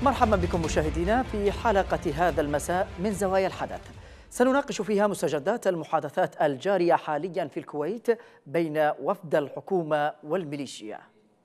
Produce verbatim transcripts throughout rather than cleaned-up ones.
مرحبا بكم مشاهدينا في حلقة هذا المساء من زوايا الحدث. سنناقش فيها مستجدات المحادثات الجارية حاليا في الكويت بين وفد الحكومة والميليشيا.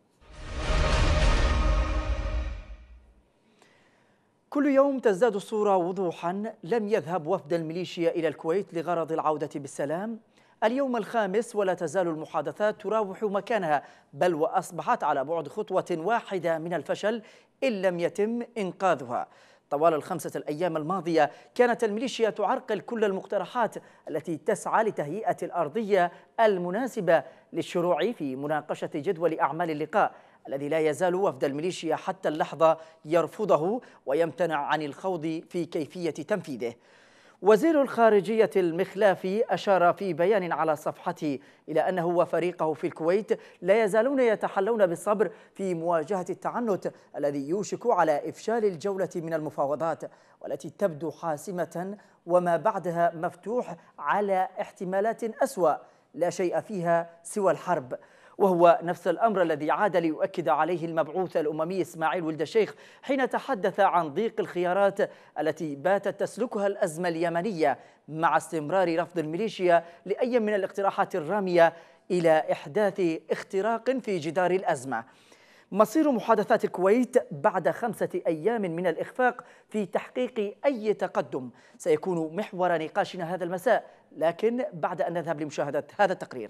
كل يوم تزداد الصورة وضوحا. لم يذهب وفد الميليشيا إلى الكويت لغرض العودة بالسلام. اليوم الخامس ولا تزال المحادثات تراوح مكانها، بل وأصبحت على بعد خطوة واحدة من الفشل إن لم يتم إنقاذها. طوال الخمسة الأيام الماضية كانت الميليشيا تعرقل كل المقترحات التي تسعى لتهيئة الأرضية المناسبة للشروع في مناقشة جدول أعمال اللقاء الذي لا يزال وفد الميليشيا حتى اللحظة يرفضه ويمتنع عن الخوض في كيفية تنفيذه. وزير الخارجية المخلافي أشار في بيان على صفحته إلى أنه وفريقه في الكويت لا يزالون يتحلون بالصبر في مواجهة التعنت الذي يوشك على إفشال الجولة من المفاوضات، والتي تبدو حاسمة وما بعدها مفتوح على احتمالات أسوأ لا شيء فيها سوى الحرب. وهو نفس الأمر الذي عاد ليؤكد عليه المبعوث الأممي إسماعيل ولد الشيخ حين تحدث عن ضيق الخيارات التي باتت تسلكها الأزمة اليمنية مع استمرار رفض الميليشيا لأي من الاقتراحات الرامية إلى إحداث اختراق في جدار الأزمة. مصير محادثات الكويت بعد خمسة أيام من الإخفاق في تحقيق أي تقدم سيكون محور نقاشنا هذا المساء، لكن بعد أن نذهب لمشاهدة هذا التقرير.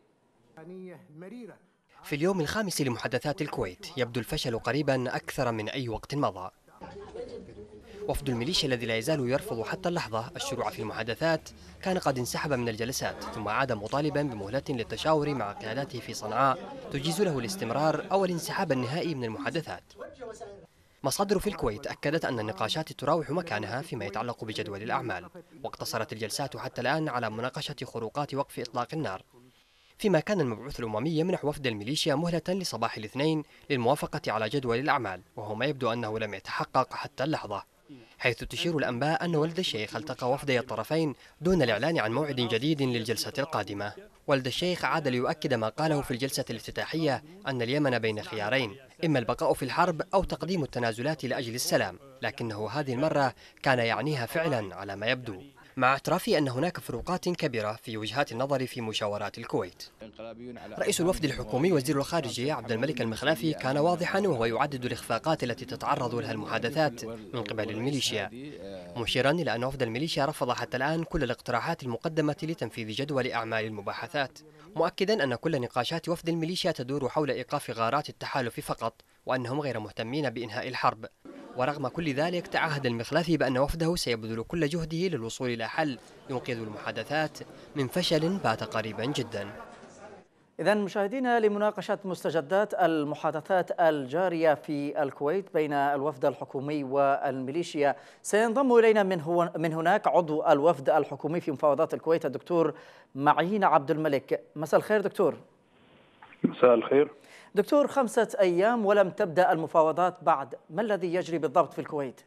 في اليوم الخامس لمحادثات الكويت يبدو الفشل قريبا أكثر من أي وقت مضى. وفد الميليشيا الذي لا يزال يرفض حتى اللحظة الشروع في المحادثات كان قد انسحب من الجلسات، ثم عاد مطالبا بمهلة للتشاور مع قياداته في صنعاء تجيز له الاستمرار أو الانسحاب النهائي من المحادثات. مصادر في الكويت أكدت أن النقاشات تراوح مكانها فيما يتعلق بجدول الأعمال، واقتصرت الجلسات حتى الآن على مناقشة خروقات وقف إطلاق النار، فيما كان المبعوث الأممي يمنح وفد الميليشيا مهلة لصباح الاثنين للموافقة على جدول الأعمال، وهو ما يبدو أنه لم يتحقق حتى اللحظة، حيث تشير الأنباء أن ولد الشيخ التقى وفدي الطرفين دون الإعلان عن موعد جديد للجلسة القادمة. ولد الشيخ عاد ليؤكد ما قاله في الجلسة الافتتاحية أن اليمن بين خيارين، إما البقاء في الحرب أو تقديم التنازلات لأجل السلام، لكنه هذه المرة كان يعنيها فعلا على ما يبدو، مع اعترافه أن هناك فروقات كبيرة في وجهات النظر في مشاورات الكويت. رئيس الوفد الحكومي وزير الخارجية عبد الملك المخلافي كان واضحا وهو يعدد الإخفاقات التي تتعرض لها المحادثات من قبل الميليشيا، مشيرا إلى أن وفد الميليشيا رفض حتى الآن كل الاقتراحات المقدمة لتنفيذ جدول أعمال المباحثات، مؤكدا أن كل نقاشات وفد الميليشيا تدور حول إيقاف غارات التحالف فقط، وأنهم غير مهتمين بإنهاء الحرب. ورغم كل ذلك تعهد المخلافي بأن وفده سيبذل كل جهده للوصول إلى حل ينقذ المحادثات من فشل بات قريبا جدا. إذن مشاهدينا، لمناقشة مستجدات المحادثات الجارية في الكويت بين الوفد الحكومي والميليشيا سينضم إلينا من, هو من هناك عضو الوفد الحكومي في مفاوضات الكويت الدكتور معين عبد الملك. مساء الخير دكتور. مساء الخير دكتور. خمسة أيام ولم تبدأ المفاوضات بعد، ما الذي يجري بالضبط في الكويت؟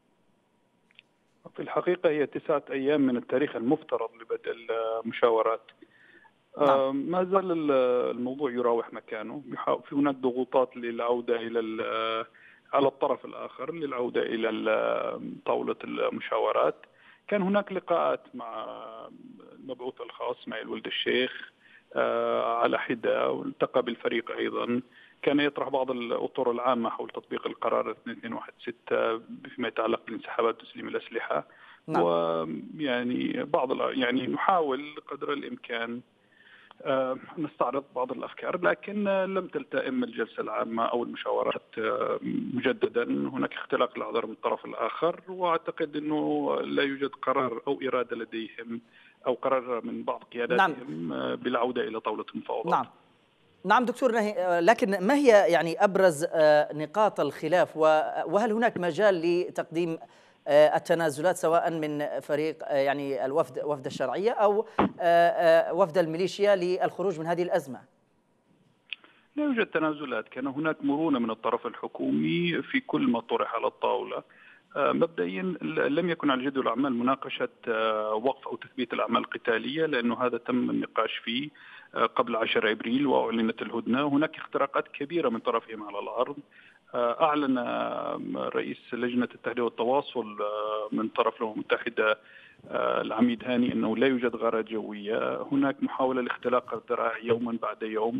في الحقيقة هي تسعة أيام من التاريخ المفترض لبدء المشاورات. نعم. ما زال الموضوع يراوح مكانه، في هناك ضغوطات للعودة إلى على الطرف الآخر للعودة إلى طاولة المشاورات. كان هناك لقاءات مع المبعوث الخاص اسماعيل ولد الشيخ على حدة، والتقى بالفريق أيضا، كان يطرح بعض الأطر العامة حول تطبيق القرار اثنين اثنين واحد ستة فيما يتعلق بالانسحابات وتسليم الأسلحة. نعم. ويعني بعض يعني نحاول قدر الإمكان آه نستعرض بعض الأفكار، لكن لم تلتئم الجلسة العامة أو المشاورات آه مجددا. هناك اختلاق الأعذار من الطرف الآخر، وأعتقد أنه لا يوجد قرار أو إرادة لديهم أو قرار من بعض قياداتهم نعم. بالعودة إلى طاولة المفاوضات. نعم نعم دكتور، لكن ما هي يعني أبرز نقاط الخلاف، وهل هناك مجال لتقديم التنازلات سواء من فريق يعني الوفد وفد الشرعية أو وفد الميليشيا للخروج من هذه الأزمة؟ لا يوجد تنازلات، كان هناك مرونة من الطرف الحكومي في كل ما طرح على الطاولة. مبدئيا لم يكن على جدول الأعمال مناقشة وقف أو تثبيت الأعمال القتالية، لأنه هذا تم النقاش فيه قبل عشرة أبريل وأعلنت الهدنة. هناك اختراقات كبيرة من طرفهم على الأرض، أعلن رئيس لجنة التهدئة والتواصل من طرف الأمم المتحدة العميد هاني أنه لا يوجد غارات جوية، هناك محاولة لاختراق الذراع يوما بعد يوم.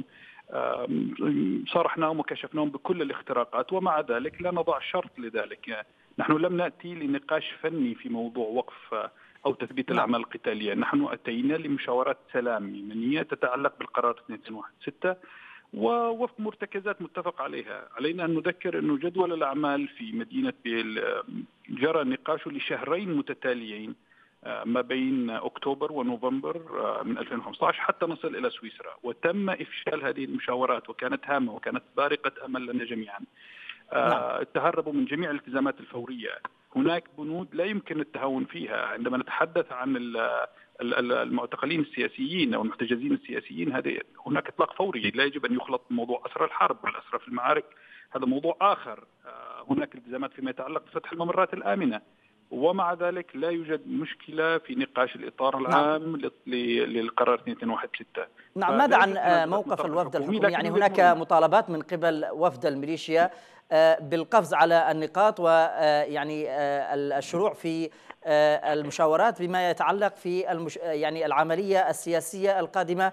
صارحناهم وكشفناهم بكل الاختراقات، ومع ذلك لا نضع شرط لذلك. يعني نحن لم نأتي لنقاش فني في موضوع وقف أو تثبيت الأعمال القتالية، نحن أتينا لمشاورات سلام يمنية تتعلق بالقرار اثنين واحد ستة ووفق مرتكزات متفق عليها. علينا أن نذكر أن جدول الأعمال في مدينة بيل جرى نقاشه لشهرين متتاليين ما بين أكتوبر ونوفمبر من ألفين وخمسة عشر حتى نصل إلى سويسرا، وتم إفشال هذه المشاورات وكانت هامة وكانت بارقة أمل لنا جميعا. نعم. تهربوا من جميع الالتزامات الفورية. هناك بنود لا يمكن التهاون فيها. عندما نتحدث عن المعتقلين السياسيين أو المحتجزين السياسيين، هذا هناك إطلاق فوري، لا يجب أن يخلط موضوع أسرى الحرب والأسرى في المعارك، هذا موضوع آخر. هناك التزامات فيما يتعلق بفتح الممرات الآمنة، ومع ذلك لا يوجد مشكلة في نقاش الإطار العام. نعم. للقرار اثنين واحد ستة. نعم. ماذا عن موقف الوفد الحكومي؟ يعني هناك مطالبات من قبل وفد الميليشيا بالقفز على النقاط ويعني الشروع في المشاورات بما يتعلق في المش... يعني العملية السياسية القادمة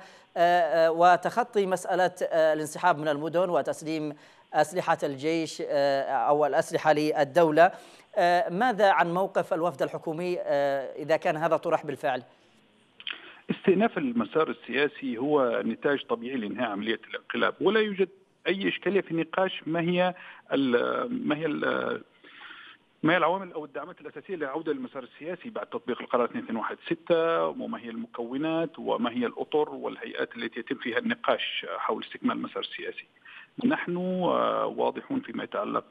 وتخطي مسألة الانسحاب من المدن وتسليم أسلحة الجيش أو الأسلحة للدولة. ماذا عن موقف الوفد الحكومي إذا كان هذا طرح بالفعل؟ استئناف المسار السياسي هو نتاج طبيعي لإنهاء عملية الانقلاب، ولا يوجد أي إشكالية في نقاش ما هي ال ما هي ال ما هي العوامل أو الدعامات الأساسية للعودة للمسار السياسي بعد تطبيق القرار اثنين واحد ستة، وما هي المكونات وما هي الأطر والهيئات التي يتم فيها النقاش حول استكمال المسار السياسي. نحن واضحون فيما يتعلق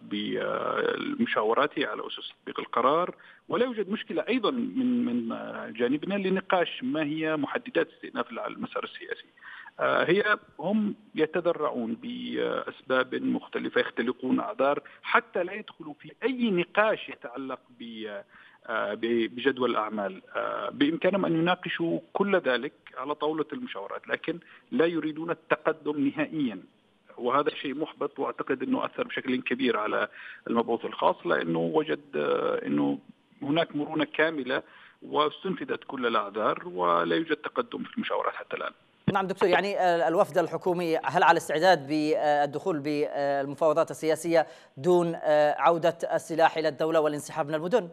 بالمشاورات على أسس تطبيق القرار، ولا يوجد مشكلة أيضا من من جانبنا لنقاش ما هي محددات استئناف المسار السياسي. هي هم يتذرعون بأسباب مختلفة، يختلقون أعذار حتى لا يدخلوا في أي نقاش يتعلق بجدول الأعمال. بإمكانهم أن يناقشوا كل ذلك على طاولة المشاورات، لكن لا يريدون التقدم نهائيا، وهذا شيء محبط. وأعتقد أنه أثر بشكل كبير على المبعوث الخاص، لأنه وجد أنه هناك مرونة كاملة واستنفذت كل الأعذار ولا يوجد تقدم في المشاورات حتى الآن. نعم دكتور، يعني الوفد الحكومي هل على استعداد بالدخول بالمفاوضات السياسية دون عودة السلاح إلى الدولة والانسحاب من المدن؟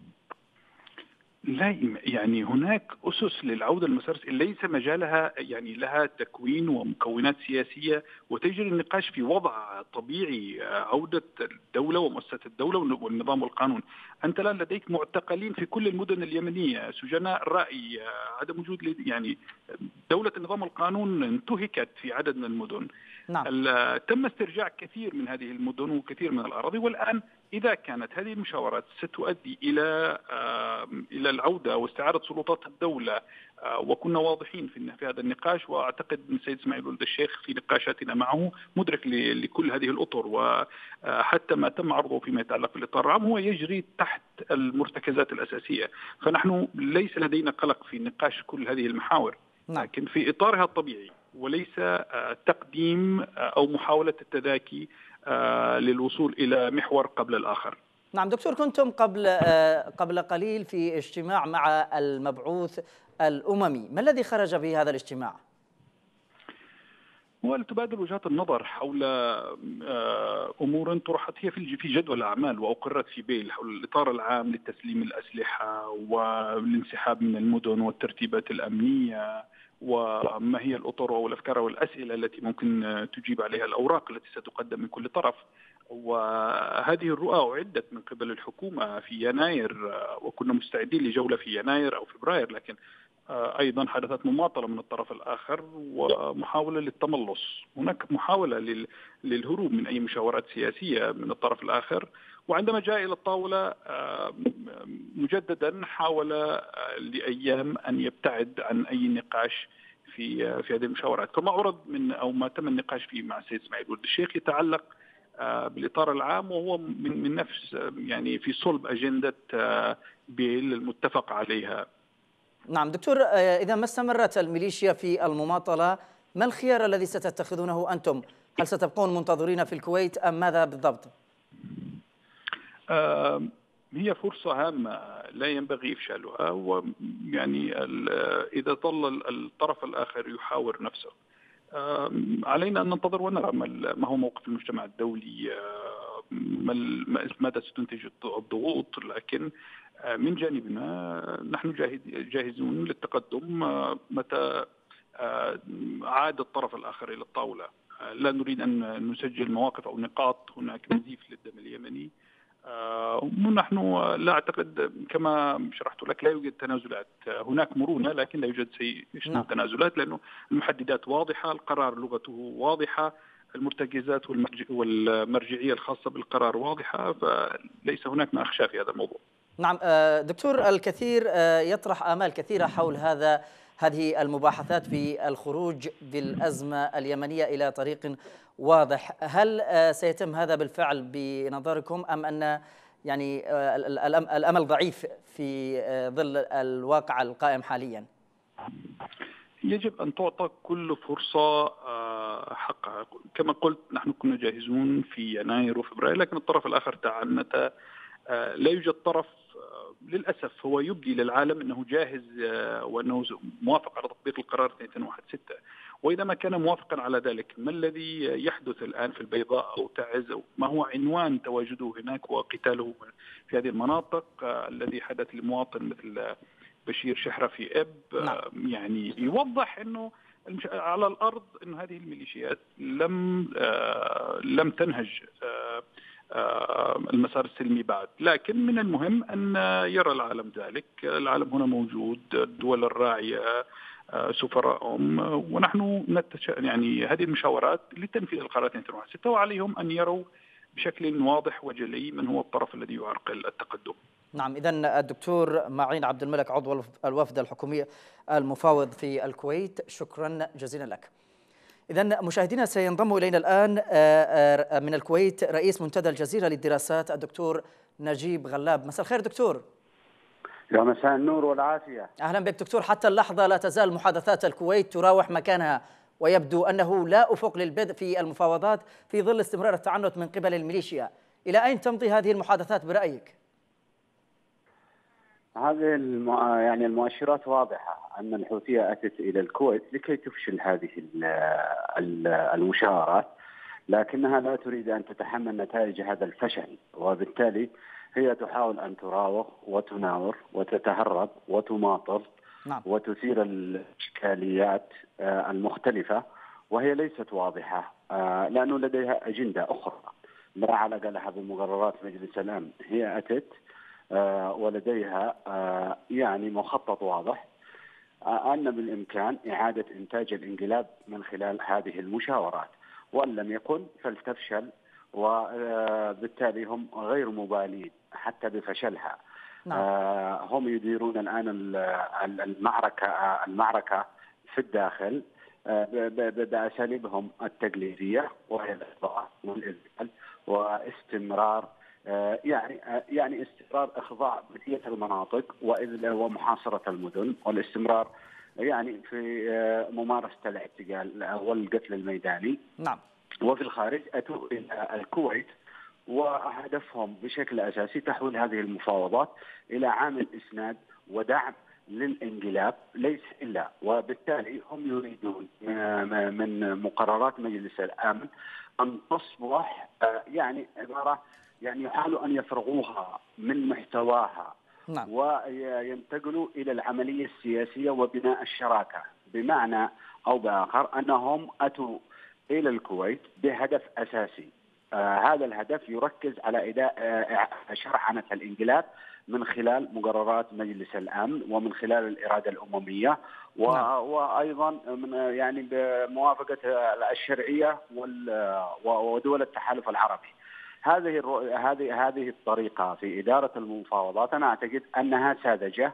لا، يعني هناك أسس للعودة للمسار ليس مجالها يعني لها تكوين ومكونات سياسية وتجري النقاش في وضع طبيعي عودة الدولة ومؤسسة الدولة والنظام والقانون. أنت الآن لديك معتقلين في كل المدن اليمنية، سجناء الرأي، عدم وجود يعني دولة النظام والقانون انتهكت في عدد من المدن. نعم. تم استرجاع كثير من هذه المدن وكثير من الأراضي، والآن إذا كانت هذه المشاورات ستؤدي إلى إلى العودة واستعادة سلطات الدولة، وكنا واضحين في في هذا النقاش، وأعتقد أن السيد إسماعيل ولد الشيخ في نقاشاتنا معه مدرك لكل هذه الأطر، وحتى ما تم عرضه فيما يتعلق بالإطار العام هو يجري تحت المرتكزات الأساسية. فنحن ليس لدينا قلق في نقاش كل هذه المحاور، لكن في إطارها الطبيعي وليس تقديم أو محاولة التذاكي للوصول إلى محور قبل الآخر. نعم دكتور، كنتم قبل قبل قليل في اجتماع مع المبعوث الأممي، ما الذي خرج به هذا الاجتماع؟ ولتبادل وجهات النظر حول أمور طرحت هي في جدول الأعمال وأقرت في بيل حول الإطار العام لتسليم الأسلحة والانسحاب من المدن والترتيبات الأمنية، وما هي الأطر والأفكار والأسئلة التي ممكن تجيب عليها الأوراق التي ستقدم من كل طرف. وهذه الرؤى أعدت من قبل الحكومة في يناير، وكنا مستعدين لجولة في يناير أو فبراير، لكن أيضا حدثت مماطلة من الطرف الآخر ومحاولة للتملص. هناك محاولة للهروب من أي مشاورات سياسية من الطرف الآخر، وعندما جاء إلى الطاولة مجددا حاول لأيام أن يبتعد عن أي نقاش في في هذه المشاورات. كما عرض من أو ما تم النقاش فيه مع السيد إسماعيل ولد الشيخ يتعلق بالإطار العام، وهو من من نفس يعني في صلب أجندة بيل المتفق عليها. نعم دكتور، إذا ما استمرت الميليشيا في المماطلة، ما الخيار الذي ستتخذونه أنتم؟ هل ستبقون منتظرين في الكويت أم ماذا بالضبط؟ هي فرصة هامة لا ينبغي إفشالها، ويعني إذا ظل الطرف الآخر يحاور نفسه علينا أن ننتظر ونرى ما هو موقف المجتمع الدولي، ماذا ستنتج الضغوط. لكن من جانبنا نحن جاهزون للتقدم متى عاد الطرف الآخر إلى الطاولة. لا نريد أن نسجل مواقف أو نقاط هناك نزيف للدم اليمني، ونحن لا أعتقد كما شرحت لك لا يوجد تنازلات، هناك مرونة لكن لا يوجد شيء تنازلات، لأنه المحددات واضحة، القرار لغته واضحة، المرتكزات والمرجعية الخاصة بالقرار واضحة، فليس هناك ما أخشى في هذا الموضوع. نعم دكتور، الكثير يطرح آمال كثيرة حول هذا هذه المباحثات في الخروج بالأزمة اليمنية إلى طريق واضح. هل سيتم هذا بالفعل بنظركم، أم أن يعني الأمل ضعيف في ظل الواقع القائم حاليا؟ يجب أن تعطى كل فرصة حقها. كما قلت نحن كنا جاهزون في يناير وفبراير، لكن الطرف الآخر تعنت. لا يوجد طرف للأسف هو يبدي للعالم أنه جاهز وأنه موافق على تطبيق القرار اثنين واحد ستة، وإذا ما كان موافقا على ذلك ما الذي يحدث الآن في البيضاء أو تعز، أو ما هو عنوان تواجده هناك وقتاله في هذه المناطق الذي حدث لمواطن مثل بشير شحرة في إب. نعم. يعني يوضح أنه على الأرض أن هذه الميليشيات لم لم تنهج المسار السلمي بعد، لكن من المهم أن يرى العالم ذلك. العالم هنا موجود، الدول الراعية سفراءهم، ونحن نتش... يعني هذه المشاورات لتنفيذ القرار اثنين واحد ستة، وعليهم أن يروا بشكل واضح وجلي من هو الطرف الذي يعرقل التقدم. نعم، إذن الدكتور معين عبد الملك عضو الوفد الحكومي المفاوض في الكويت، شكرا جزيلا لك. إذن مشاهدينا سينضم إلينا الآن من الكويت رئيس منتدى الجزيرة للدراسات الدكتور نجيب غلاب. مساء الخير دكتور. يا مساء النور والعافية. أهلا بك دكتور. حتى اللحظة لا تزال محادثات الكويت تراوح مكانها، ويبدو أنه لا أفق للبدء في المفاوضات في ظل استمرار التعنت من قبل الميليشيا. إلى أين تمضي هذه المحادثات برأيك؟ هذه الم... يعني المؤشرات واضحة أن الحوثية أتت إلى الكويت لكي تفشل هذه المشاورات، لكنها لا تريد أن تتحمل نتائج هذا الفشل، وبالتالي هي تحاول أن تراوغ وتناور وتتهرب وتماطل. نعم. وتثير الإشكاليات المختلفة، وهي ليست واضحة لأنه لديها أجندة أخرى لا علاقة لها بمقررات مجلس الأمن. هي أتت ولديها يعني مخطط واضح أن بالإمكان إعادة إنتاج الانقلاب من خلال هذه المشاورات، وإن لم يكن فلتفشل، وبالتالي هم غير مبالين حتى بفشلها. نعم. هم يديرون الآن المعركة المعركة في الداخل بأساليبهم التقليدية، وهي الإخضاع والإذلال واستمرار يعني يعني استمرار إخضاع بقية المناطق ومحاصرة المدن، والاستمرار يعني في ممارسة الاعتقال والقتل الميداني. نعم. وفي الخارج أتوا إلى الكويت، وهدفهم بشكل أساسي تحويل هذه المفاوضات إلى عامل إسناد ودعم للانقلاب ليس إلا، وبالتالي هم يريدون من مقررات مجلس الأمن أن تصبح يعني عبارة يعني يحاولوا أن يفرغوها من محتواها. نعم. وينتقلوا إلى العملية السياسية وبناء الشراكة، بمعنى أو بآخر أنهم أتوا إلى الكويت بهدف أساسي. آه هذا الهدف يركز على إداء آه شرعنة الانقلاب من خلال مقررات مجلس الأمن ومن خلال الإرادة الأممية، و... نعم. وأيضا من يعني بموافقة الشرعية ودول التحالف العربي. هذه الرو... هذه هذه الطريقة في إدارة المفاوضات أنا أعتقد أنها ساذجة،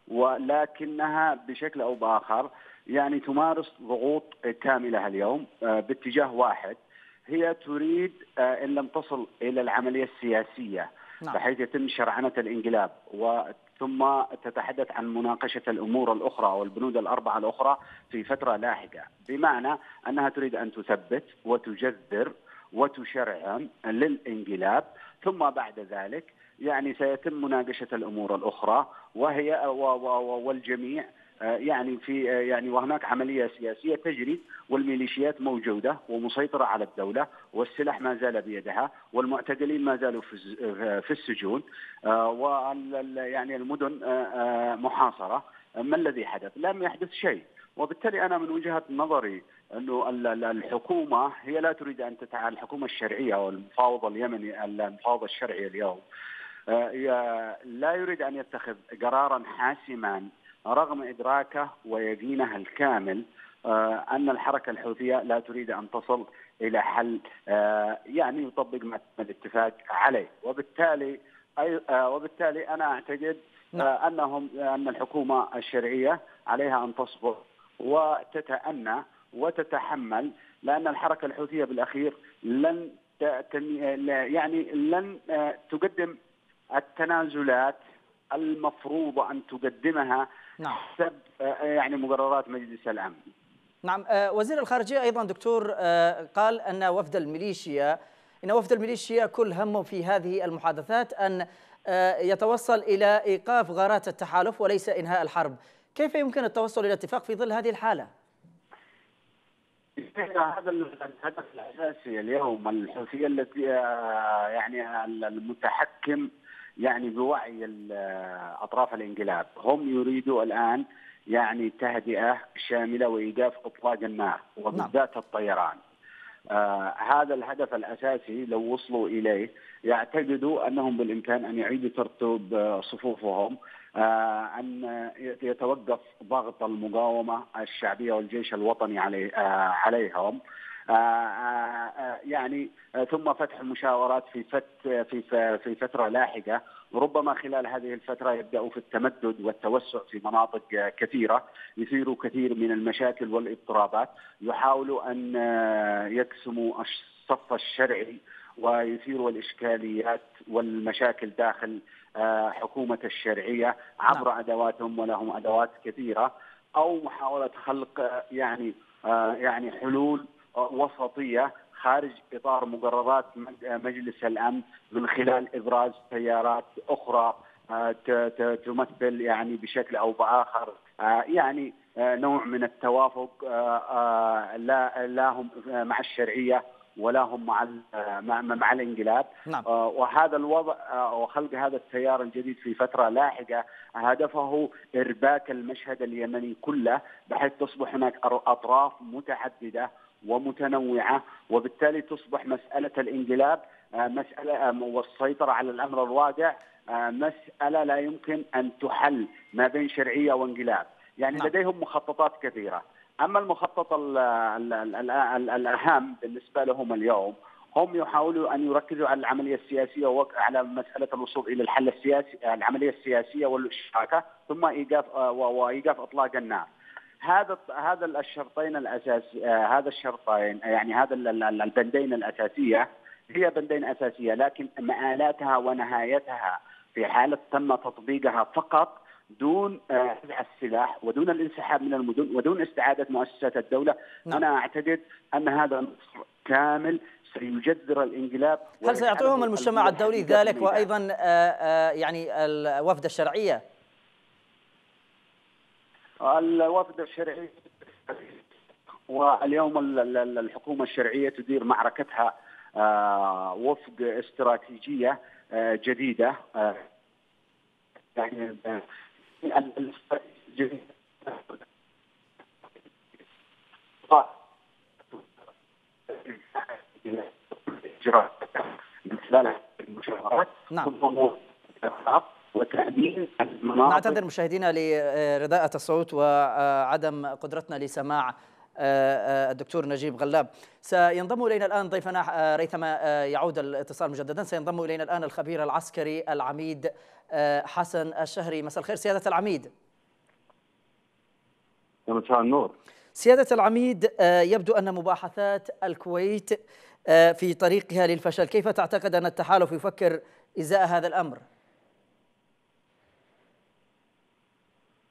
ولكنها بشكل أو بآخر يعني تمارس ضغوط كاملة اليوم باتجاه واحد. هي تريد إن لم تصل إلى العملية السياسية بحيث يتم شرعنة الانقلاب وثم تتحدث عن مناقشة الأمور الأخرى أو البنود الأربعة الأخرى في فترة لاحقة، بمعنى أنها تريد أن تثبت وتجذر وتشرعن للانقلاب، ثم بعد ذلك يعني سيتم مناقشة الأمور الأخرى، وهي والجميع يعني في يعني وهناك عملية سياسية تجري، والميليشيات موجودة ومسيطرة على الدولة، والسلاح ما زال بيدها، والمعتقلين ما زالوا في السجون، وال يعني المدن محاصرة. ما الذي حدث؟ لم يحدث شيء. وبالتالي أنا من وجهة نظري أنه الحكومة هي لا تريد أن تتعامل، الحكومة الشرعية والمفاوض اليمني المفاوض الشرعي اليوم لا يريد أن يتخذ قرارا حاسما رغم إدراكه ويقينه الكامل أن الحركة الحوثية لا تريد أن تصل إلى حل يعني يطبق ما الاتفاق عليه. وبالتالي وبالتالي أنا أعتقد أنهم أن الحكومة الشرعية عليها أن تصبر وتتأنى وتتحمل، لأن الحركة الحوثية بالأخير لن يعني لن تقدم التنازلات المفروض أن تقدمها حسب يعني مقررات مجلس الأمن. نعم. وزير الخارجية أيضا دكتور قال أن وفد الميليشيا إن وفد الميليشيا كل همه في هذه المحادثات أن يتوصل إلى إيقاف غارات التحالف وليس إنهاء الحرب. كيف يمكن التوصل إلى اتفاق في ظل هذه الحالة؟ هذا الهدف الأساسي اليوم. الحوثية التي يعني المتحكم يعني بوعي أطراف الانقلاب، هم يريدوا الآن يعني تهدئة شاملة وإيقاف إطلاق النار وبالذات الطيران. آه هذا الهدف الأساسي. لو وصلوا إليه يعتقدوا أنهم بالإمكان أن يعيدوا ترتيب صفوفهم، آه أن يتوقف ضغط المقاومة الشعبية والجيش الوطني عليه آه عليهم، آه آه يعني آه ثم فتح المشاورات في فت في في فترة لاحقة. ربما خلال هذه الفترة يبدأوا في التمدد والتوسع في مناطق كثيرة، يثيروا كثير من المشاكل والاضطرابات، يحاولوا أن يقسموا الصف الشرعي ويثيروا الإشكاليات والمشاكل داخل حكومة الشرعية عبر أدواتهم، ولهم أدوات كثيرة، أو محاولة خلق يعني يعني حلول وسطية خارج إطار مقررات مجلس الأمن من خلال إبراز تيارات أخرى تمثل يعني بشكل أو بآخر يعني نوع من التوافق، لا لا هم مع الشرعية ولا هم مع مع, مع الانقلاب. نعم. وهذا الوضع وخلق هذا التيار الجديد في فترة لاحقة هدفه إرباك المشهد اليمني كله، بحيث تصبح هناك أطراف متعددة ومتنوعة، وبالتالي تصبح مسألة الانقلاب مسألة والسيطرة على الأمر الواقع مسألة لا يمكن أن تحل ما بين شرعية وانقلاب. يعني نعم. لديهم مخططات كثيرة. أما المخطط ال ال ال ال ال الأهم بالنسبة لهم اليوم، هم يحاولوا أن يركزوا على العملية السياسية وعلى مسألة الوصول إلى الحل السياسي، العملية السياسية والاشتراك، ثم إيقاف وإيقاف إطلاق النار. هذا هذا الشرطين الأساسي، هذا الشرطين يعني هذا البندين الأساسية هي بندين أساسية، لكن مآلاتها ونهايتها في حالة تم تطبيقها فقط دون نزع السلاح ودون الانسحاب من المدن ودون استعادة مؤسسات الدولة. نعم. أنا أعتقد أن هذا نصر كامل سيجذر الانقلاب. هل سيعطيهم المجتمع الدولي ذلك وأيضا يعني الوفد الشرعية؟ الوفد الشرعي واليوم الحكومة الشرعية تدير معركتها وفق استراتيجية جديدة، يعني الاستراتيجية من خلال المشاورات. نعم. وتأمين المناطق. نعتذر مشاهدينا لرداءة الصوت وعدم قدرتنا لسماع الدكتور نجيب غلاب. سينضم إلينا الآن ضيفنا ريثما يعود الاتصال مجددا، سينضم إلينا الآن الخبير العسكري العميد حسن الشهري. مساء الخير سيادة العميد. مساء النور. سيادة العميد، يبدو أن مباحثات الكويت في طريقها للفشل، كيف تعتقد أن التحالف يفكر إزاء هذا الأمر؟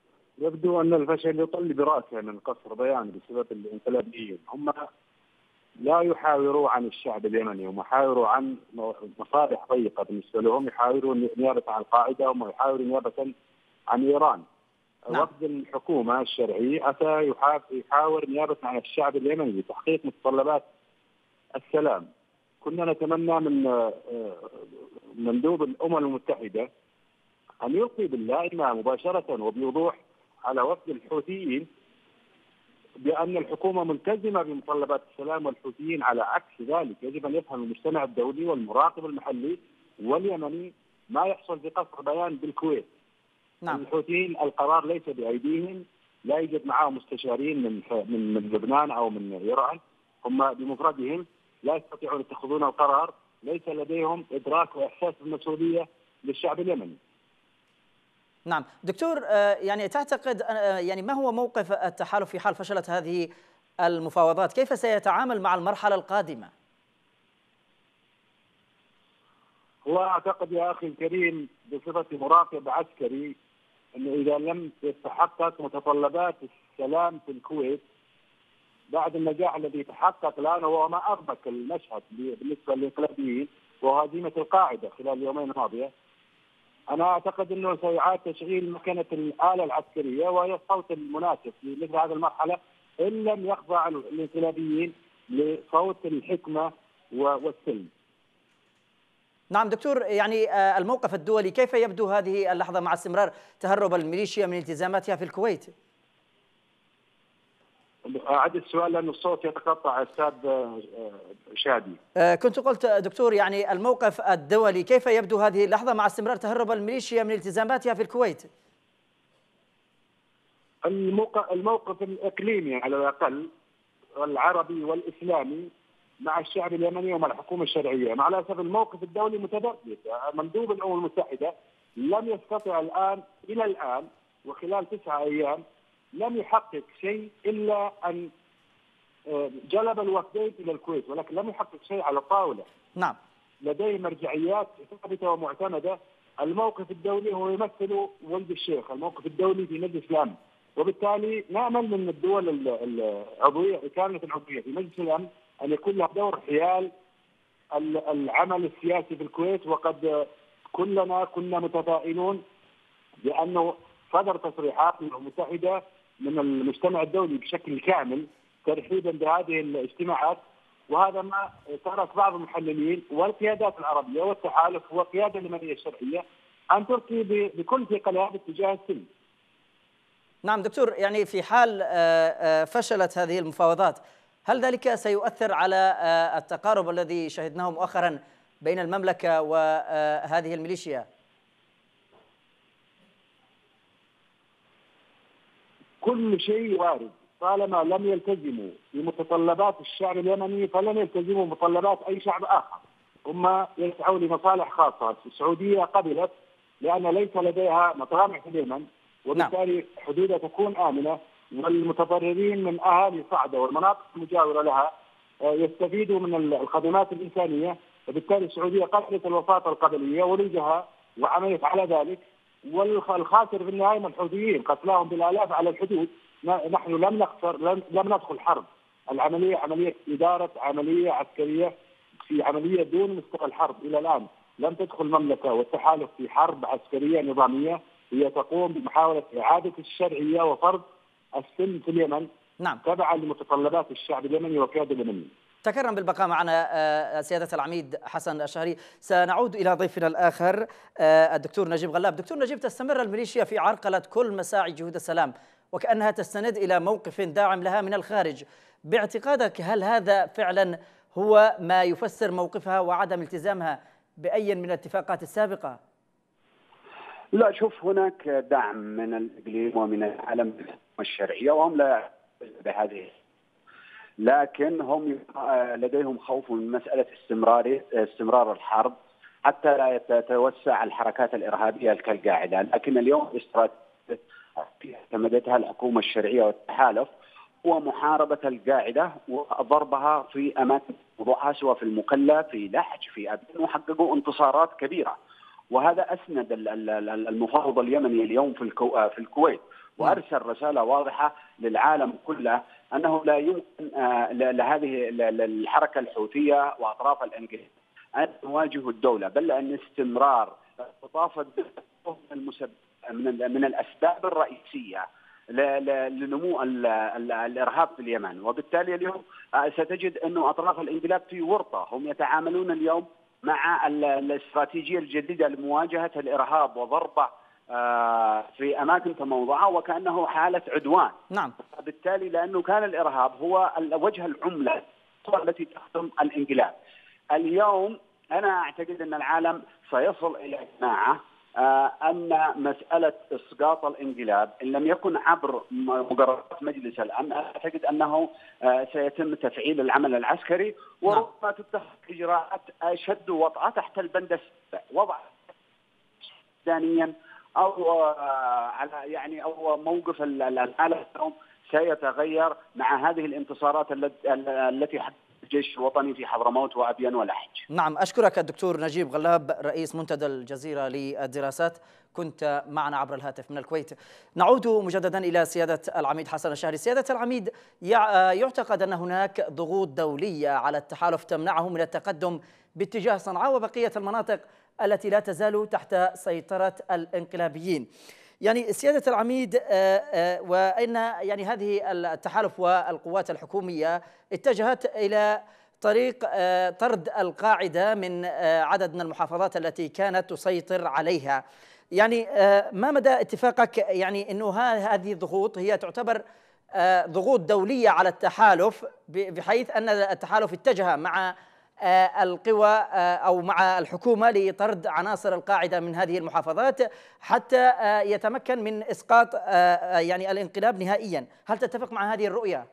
يبدو أن الفشل يطل برأسه من قصر بيان بسبب الانقلابيين. هم لا يحاوروا عن الشعب اليمني، هم يحاوروا عن مصالح ضيقة بالنسبة لهم، يحاوروا نيابة عن القاعدة، هم يحاوروا نيابة عن إيران. نعم. وفد الحكومة الشرعي أتى يحاور نيابة عن الشعب اليمني لتحقيق متطلبات السلام. كنا نتمنى من مندوب الأمم المتحدة أن يلقي باللائمة مباشرة وبوضوح على وفد الحوثيين بأن الحكومة ملتزمة بمتطلبات السلام، والحوثيين على عكس ذلك. يجب أن يفهم المجتمع الدولي والمراقب المحلي واليمني ما يحصل في قصر بيان بالكويت. نعم. الحوثيين القرار ليس بأيديهم، لا يوجد معهم مستشارين من من من لبنان أو من إيران، هم بمفردهم لا يستطيعون يتخذون القرار، ليس لديهم إدراك وإحساس بالمسؤولية للشعب اليمني. نعم دكتور، يعني تعتقد يعني ما هو موقف التحالف في حال فشلت هذه المفاوضات؟ كيف سيتعامل مع المرحلة القادمة؟ هو أعتقد يا أخي الكريم بصفة مراقب عسكري أنه إذا لم تتحقق متطلبات السلام في الكويت بعد النجاح الذي تحقق الآن، وهو ما أربك المشهد بالنسبة للانقلابيين وهزيمة القاعدة خلال اليومين الماضية، أنا أعتقد أنه سيعاد تشغيل مكنة الآلة العسكرية وهي الصوت المناسب في مثل هذه المرحلة، إن لم يخضع الانقلابيين لصوت الحكمة والسلم. نعم دكتور، يعني الموقف الدولي كيف يبدو هذه اللحظة مع استمرار تهرب الميليشيا من التزاماتها في الكويت؟ أعد السؤال لأن الصوت يتقطع أستاذ شادي. كنت قلت دكتور يعني الموقف الدولي كيف يبدو هذه اللحظة مع استمرار تهرب الميليشيا من التزاماتها في الكويت؟ الموقف الإقليمي على الأقل العربي والإسلامي مع الشعب اليمني ومع الحكومة الشرعية، مع الأسف الموقف الدولي متذبذب. مندوب الأمم المتحدة لم يستطع الآن إلى الآن وخلال تسعة أيام لم يحقق شيء إلا أن جلب الوفدين إلى الكويت، ولكن لم يحقق شيء على الطاولة. نعم. لديه مرجعيات ثابتة ومعتمدة. الموقف الدولي هو يمثل ولد الشيخ، الموقف الدولي في مجلس الأمن، وبالتالي نأمل من الدول العضوية كانت العضوية في مجلس الأمن أن يكون لها دور حيال العمل السياسي في الكويت. وقد كلنا كنا متفائلون بأنه صدر تصريحات من الأمم المتحدة من المجتمع الدولي بشكل كامل ترحيبا بهذه الاجتماعات، وهذا ما ترك بعض المحللين والقيادات العربية والتحالف والقيادة اليمنية الشرعية أن تلقي بكل ثقلها باتجاه السلم. نعم دكتور، يعني في حال فشلت هذه المفاوضات هل ذلك سيؤثر على التقارب الذي شهدناه مؤخرا بين المملكة وهذه الميليشيا؟ كل شيء وارد، طالما لم يلتزموا بمتطلبات الشعب اليمني فلن يلتزموا بمتطلبات أي شعب آخر. هم يسعوا لمصالح خاصة. السعودية قبلت لأن ليس لديها مطامع في اليمن، وبالتالي حدودها تكون آمنة، والمتضررين من أهالي صعدة والمناطق المجاورة لها يستفيدوا من الخدمات الإنسانية، وبالتالي السعودية قبلت الوساطة القبلية ولجها وعملت على ذلك. والخاسر في النهاية من الحوثيين قتلاهم بالآلاف على الحدود. نحن لم نخسر، لم, لم ندخل حرب. العملية عملية إدارة عملية عسكرية في عملية دون مستوى الحرب. إلى الآن لم تدخل المملكة والتحالف في حرب عسكرية نظامية، هي تقوم بمحاولة إعادة الشرعية وفرض السلم في اليمن. نعم. تبعا لمتطلبات الشعب اليمني والقيادة اليمنية. تكرم بالبقاء معنا سيادة العميد حسن الشهري. سنعود إلى ضيفنا الآخر الدكتور نجيب غلاب. دكتور نجيب، تستمر الميليشيا في عرقلة كل مساعي جهود السلام وكأنها تستند إلى موقف داعم لها من الخارج. باعتقادك هل هذا فعلا هو ما يفسر موقفها وعدم التزامها بأي من الاتفاقات السابقة؟ لا، شوف، هناك دعم من الإقليم ومن العالم الشرعية وهم لا بهذه، لكن هم لديهم خوف من مسألة استمرار استمرار الحرب حتى لا تتوسع الحركات الإرهابية كالقاعدة. لكن اليوم الاستراتيجية اعتمدتها الحكومة الشرعية والتحالف هو محاربة القاعدة وضربها في أماكن وضوحها، سواء في المكلا، في لحج، في أبين، وحققوا انتصارات كبيرة. وهذا أسند المفاوض اليمني اليوم في في الكويت، وأرسل رسالة واضحة للعالم كله أنه لا يمكن لهذه الحركة الحوثية وأطراف الإنجليز أن تواجه الدولة، بل أن استمرار خطاف الدولة من من الأسباب الرئيسية لنمو الإرهاب في اليمن. وبالتالي اليوم ستجد أن أطراف الانقلاب في ورطة، هم يتعاملون اليوم مع الاستراتيجية الجديدة لمواجهة الإرهاب وضربه في أماكن تموضعة وكأنه حالة عدوان. نعم. بالتالي لأنه كان الإرهاب هو وجه العملة التي تخدم الانقلاب. اليوم أنا أعتقد أن العالم سيصل إلى قناعة أن مسألة إسقاط الانقلاب إن لم يكن عبر مقررات مجلس الأمن، أعتقد أنه سيتم تفعيل العمل العسكري وربما تتخذ إجراءات أشد وطأة تحت البند السابع، وضع دانيا أو على يعني أو موقف العالم سيتغير مع هذه الانتصارات التي حدثت الجيش الوطني في حضرموت وأبين ولحج. نعم، أشكرك الدكتور نجيب غلاب رئيس منتدى الجزيرة للدراسات، كنت معنا عبر الهاتف من الكويت. نعود مجددا إلى سيادة العميد حسن الشهري. سيادة العميد، يعتقد أن هناك ضغوط دولية على التحالف تمنعه من التقدم باتجاه صنعاء وبقية المناطق التي لا تزال تحت سيطرة الانقلابيين. يعني سيادة العميد، وإن يعني هذه التحالف والقوات الحكومية اتجهت إلى طريق طرد القاعدة من عدد من المحافظات التي كانت تسيطر عليها. يعني ما مدى اتفاقك يعني أنه هذه الضغوط هي تعتبر ضغوط دولية على التحالف، بحيث أن التحالف اتجه مع القوى أو مع الحكومة لطرد عناصر القاعدة من هذه المحافظات حتى يتمكن من إسقاط يعني الانقلاب نهائيا؟ هل تتفق مع هذه الرؤية؟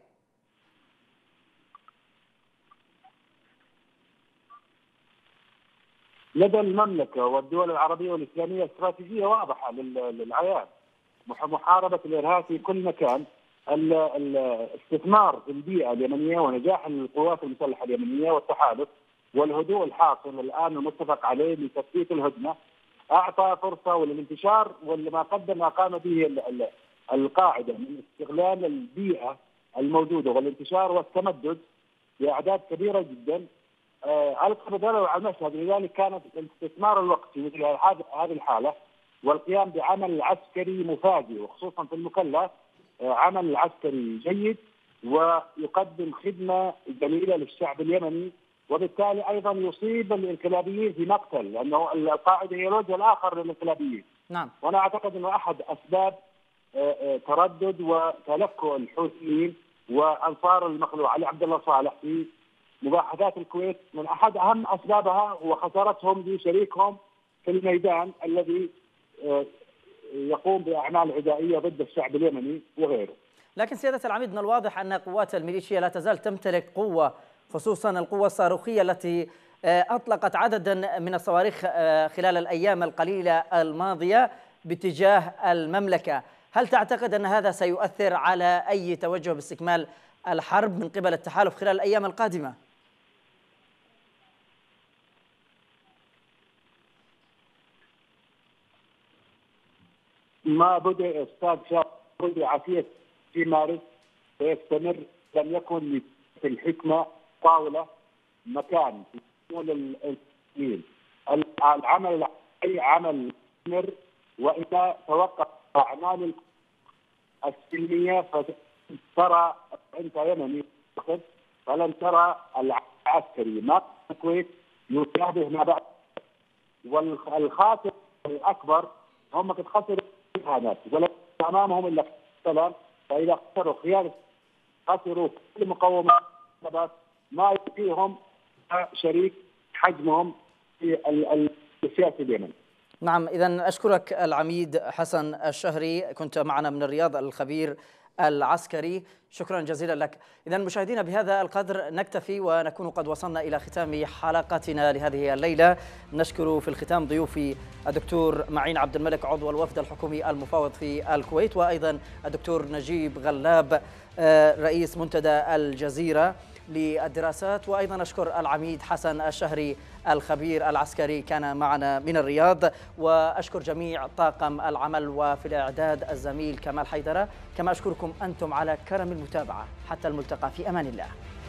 لدى المملكة والدول العربية والإسلامية استراتيجية واضحة للعيان، محاربة الإرهاب في كل مكان، الاستثمار في البيئة اليمنية ونجاح القوات المسلحة اليمنية والتحالف والهدوء الحاصل الآن المتفق عليه لتثبيت الهدنة أعطى فرصة وللانتشار، واللي ما قدم ما قام به القاعدة من استغلال البيئة الموجودة والانتشار والتمدد بأعداد كبيرة جدا ألقى بداله على المشهد. لذلك كانت الاستثمار الوقت في مثل هذه الحالة والقيام بعمل عسكري مفاجئ، وخصوصا في المكلا عمل عسكري جيد ويقدم خدمة جميلة للشعب اليمني، وبالتالي أيضا يصيب الانقلابيين في مقتل، لأنه القاعدة هي الوجه الآخر للانقلابيين. نعم. وأنا أعتقد أنه أحد أسباب تردد وتلكؤ الحوثيين وأنصار المخلوع علي عبد الله صالح في مباحثات الكويت، من أحد أهم أسبابها هو خسارتهم لشريكهم في الميدان الذي يقوم بأعمال عدائية ضد الشعب اليمني وغيره. لكن سيادة العميد، من الواضح أن قوات الميليشيا لا تزال تمتلك قوة، خصوصا القوة الصاروخية التي أطلقت عددا من الصواريخ خلال الأيام القليلة الماضية باتجاه المملكة. هل تعتقد أن هذا سيؤثر على أي توجه باستكمال الحرب من قبل التحالف خلال الأيام القادمة؟ ما بدأ أستاذ شاب بدأ عافية في مارس سيستمر، لم يكن في الحكمة طاولة مكان العمل أي عمل مستمر، وإذا توقف أعمال السلمية فترى أنت يمني فلن ترى العسكري ما الكويت يشابه ما بعد. والخاسر الأكبر هم قد خسروا هذا ولا أمامهم إلا السلام، فإذا خسروا خيانة خسروا كل مقومات ما يكفيهم شريك حجمهم في السياسة اليمنية. نعم، إذا أشكرك العميد حسن الشهري، كنت معنا من الرياض الخبير العسكري، شكرا جزيلا لك. إذا مشاهدينا، بهذا القدر نكتفي ونكون قد وصلنا إلى ختام حلقتنا لهذه الليلة. نشكر في الختام ضيوفي الدكتور معين عبد الملك عضو الوفد الحكومي المفاوض في الكويت، وأيضا الدكتور نجيب غلاب رئيس منتدى الجزيرة، للدراسات. وأيضا أشكر العميد حسن الشهري الخبير العسكري كان معنا من الرياض، وأشكر جميع طاقم العمل وفي الإعداد الزميل كمال حيدرة، كما أشكركم أنتم على كرم المتابعة. حتى الملتقى، في أمان الله.